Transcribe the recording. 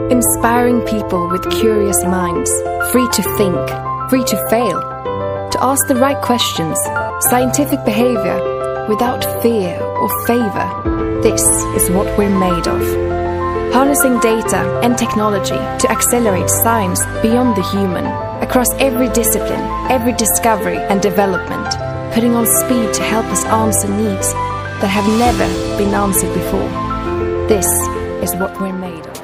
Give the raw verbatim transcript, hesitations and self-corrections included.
Inspiring people with curious minds, free to think, free to fail, to ask the right questions, scientific behavior, without fear or favor. This is what we're made of. Harnessing data and technology to accelerate science beyond the human, across every discipline, every discovery and development, putting on speed to help us answer needs that have never been answered before. This is what we're made of.